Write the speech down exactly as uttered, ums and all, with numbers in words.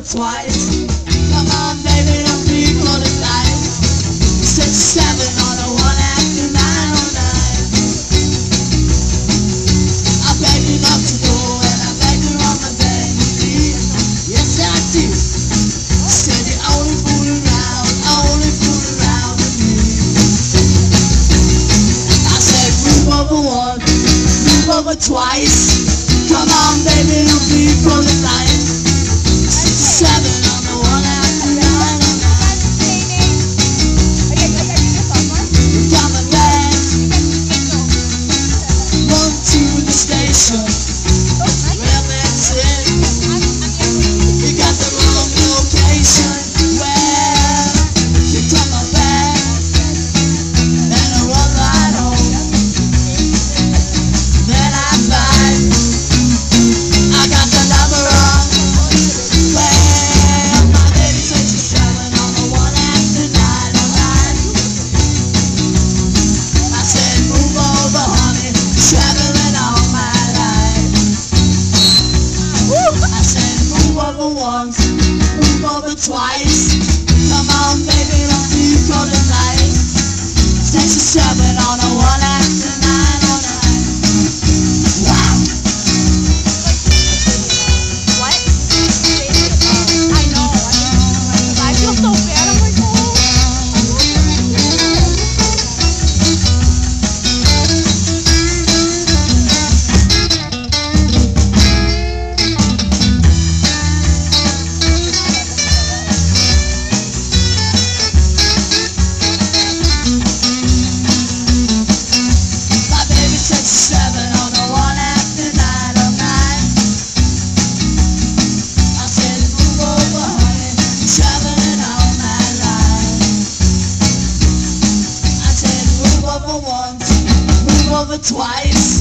over twice. Come on, baby, don't be for the night. Six, seven on a one after nine oh nine. I beg you not to go, and I beg you on my baby. Yes, I did. Said you only fool around, only fool around with me. I said move over once, move over twice. Come on, baby, don't be for the night. Six, seven on the one after nine oh nine. You're coming back. Run to the station. Well, that's it. You got the wrong location. Well, you're coming back. And I run right home. Then I find I got the number wrong. Well, my baby says she's seven on the one after nine oh nine. I said move over, honey, traveling all my life. I said move over once, move over twice. Come on, baby, don't be for the night. Six or seven on the one after nine oh nine. Wow. What? I know, I know. I feel so bad. I'm like, oh. My baby said seven on the one after nine oh nine. I said move over, honey, traveling all my life. I said move over once, move over twice.